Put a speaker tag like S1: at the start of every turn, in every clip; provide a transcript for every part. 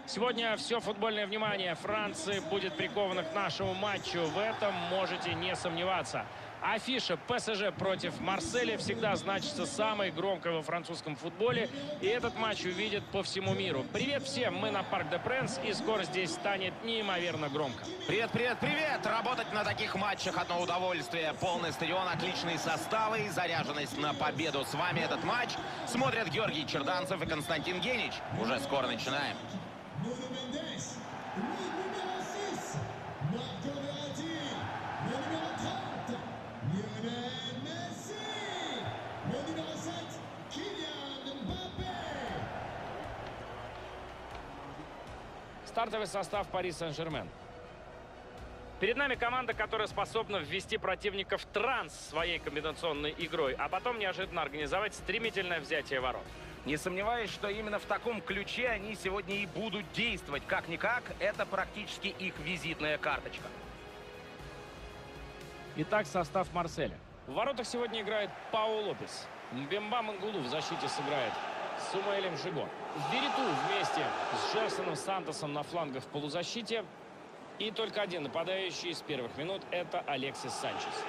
S1: Сегодня все футбольное внимание Франции будет приковано к нашему матчу. В этом можете не сомневаться. Афиша ПСЖ против Марселя всегда значится самой громкой во французском футболе. И этот матч увидят по всему миру. Привет всем, мы на Парк де Пренс, и скоро здесь станет неимоверно громко.
S2: Привет, привет, привет! Работать на таких матчах одно удовольствие. Полный стадион, отличные составы и заряженность на победу. С вами этот матч смотрят Георгий Черданцев и Константин Генич. Уже скоро начинаем.
S1: Стартовый состав Пари Сен-Жермен. Перед нами команда, которая способна ввести противника в транс своей комбинационной игрой, а потом неожиданно организовать стремительное взятие ворот.
S2: Не сомневаюсь, что именно в таком ключе они сегодня и будут действовать. Как-никак, это практически их визитная карточка.
S1: Итак, состав Марселя. В воротах сегодня играет Пау Лопес. Мбемба Мангулу в защите сыграет с Сумаэлем Жиго. Вериту вместе с Джеффсоном Сантосом на флангах в полузащите. И только один нападающий с первых минут – это Алексис Санчес.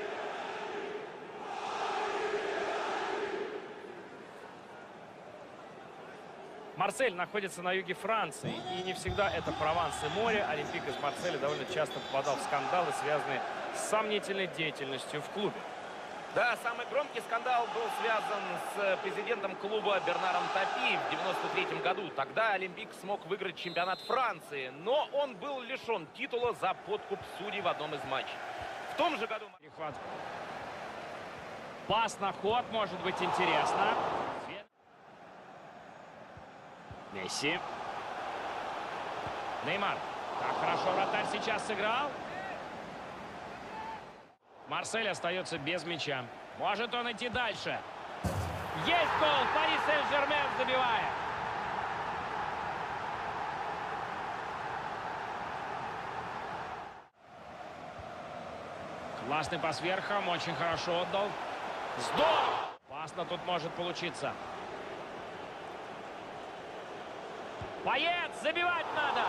S1: Марсель находится на юге Франции, и не всегда это Прованс и море. Олимпик из Марселя довольно часто попадал в скандалы, связанные с сомнительной деятельностью в клубе.
S2: Да, самый громкий скандал был связан с президентом клуба Бернаром Tapie в 1993 году. Тогда Олимпик смог выиграть чемпионат Франции, но он был лишен титула за подкуп судей в одном из матчей. В том же году...
S1: Перехват. Пас на ход, может быть интересно. Месси. Неймар. Как хорошо вратарь сейчас сыграл. Марсель остается без мяча. Может он идти дальше. Есть гол! Пари Сен-Жермен забивает. Классный пас верхом. Очень хорошо отдал. Здорово! Опасно тут может получиться. Боец! Забивать надо!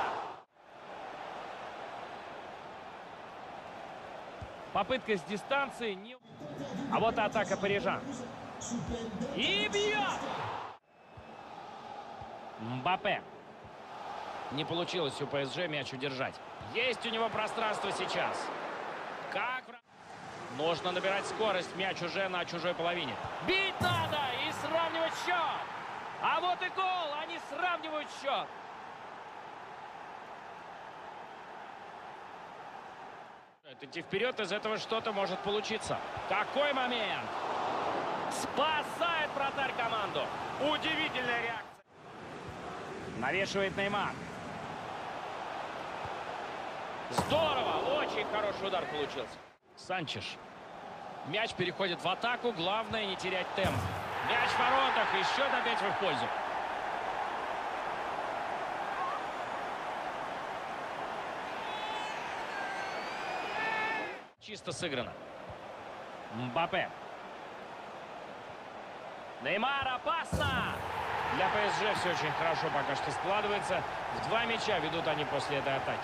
S1: Попытка с дистанции. Не... А вот атака парижан. И бьет! Мбаппе. Не получилось у ПСЖ мяч удержать. Есть у него пространство сейчас. Как... Нужно набирать скорость. Мяч уже на чужой половине. Бить надо и сравнивать счет. А вот и гол. Они сравнивают счет. Идти вперед, из этого что-то может получиться. Какой момент! Спасает вратарь команду. Удивительная реакция. Навешивает Неймар. Здорово! Очень хороший удар получился. Санчеш. Мяч переходит в атаку. Главное не терять темп. Мяч в воротах. И счет опять в их пользу. Чисто сыграно. Мбаппе. Неймар, опасно! Для ПСЖ все очень хорошо пока что складывается. В 2 мяча ведут они после этой атаки.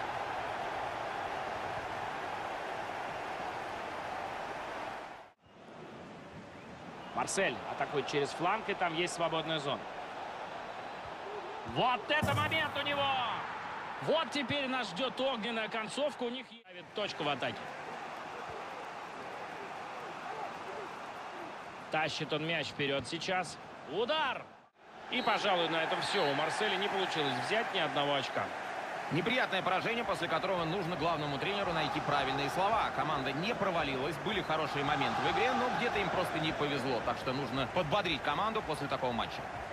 S1: Марсель атакует через фланг, и там есть свободная зона. Вот это момент у него! Вот теперь нас ждет огненная концовка. У них есть точку в атаке. Тащит он мяч вперед сейчас. Удар! И, пожалуй, на этом все. У Марселя не получилось взять ни одного очка.
S2: Неприятное поражение, после которого нужно главному тренеру найти правильные слова. Команда не провалилась, были хорошие моменты в игре, но где-то им просто не повезло. Так что нужно подбодрить команду после такого матча.